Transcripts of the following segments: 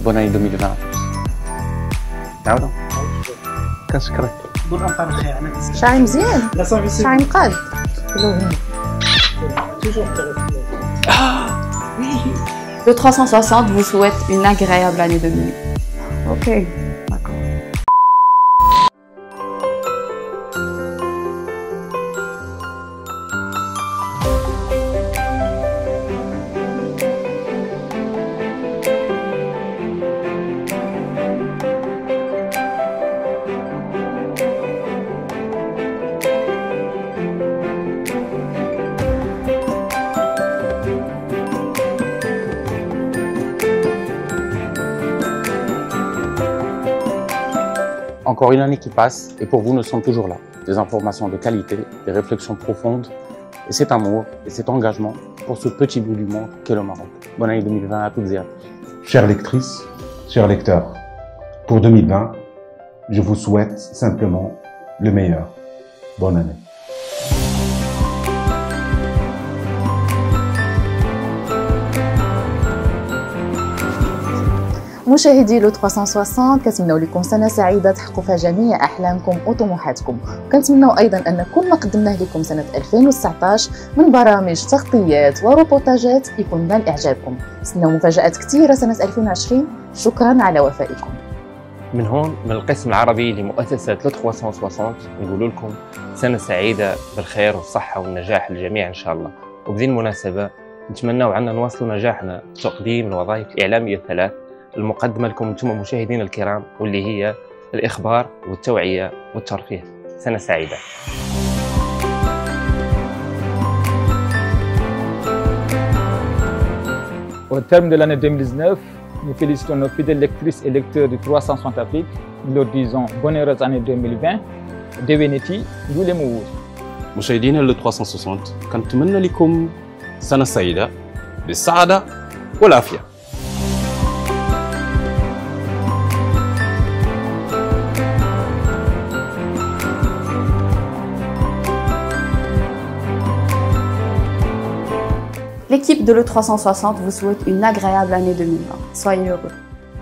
bonne année 2020. نعاودو كنشكرك. قول امطار الخير. انا شعري مزيان، لا صافي سي شعري مقاد. Le 360 vous souhaite une agréable année 2000. Ok, d'accord. Encore une année qui passe et pour vous, nous sommes toujours là. Des informations de qualité, des réflexions profondes et cet amour et cet engagement pour ce petit bout du monde qu'est le Maroc. Bonne année 2020 à toutes et à tous. Chères lectrices, chers lecteurs, pour 2020, je vous souhaite simplement le meilleur. Bonne année. مشاهدي لو 360 كنتمنوا لكم سنه سعيده تحققوا فيها جميع احلامكم وطموحاتكم. كنتمنوا ايضا ان كل ما قدمناه لكم سنه 2019 من برامج تغطيات وروبورتاجات يكون نال اعجابكم. استناو مفاجات كثيره سنه 2020. شكرا على وفائكم. من هون من القسم العربي لمؤسسة لو 360 نقول لكم سنة سعيدة بالخير والصحة والنجاح للجميع إن شاء الله. وبذي المناسبة نتمنوا عنا نواصلوا نجاحنا بتقديم الوظائف الإعلامية الثلاث المقدمة لكم أنتم مشاهدين الكرام واللي هي الإخبار والتوعية والترفيه. سنة سعيدة. Au terme de l'année 2019, nous félicitons nos fidèles lectrices et lecteurs du 360 Afrique. Nous leur disons bonne heureuse année 2020. Deveneti, nous les mots. مشاهدينا ل 360 كنتمنى لكم سنة سعيدة بالسعادة والعافية. L'équipe de l'E360 vous souhaite une agréable année 2020. Soyez heureux.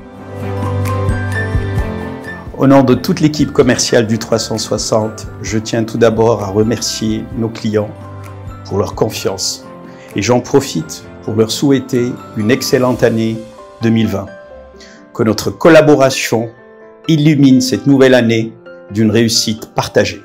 Au nom de toute l'équipe commerciale du 360, je tiens tout d'abord à remercier nos clients pour leur confiance. Et j'en profite pour leur souhaiter une excellente année 2020. Que notre collaboration illumine cette nouvelle année d'une réussite partagée.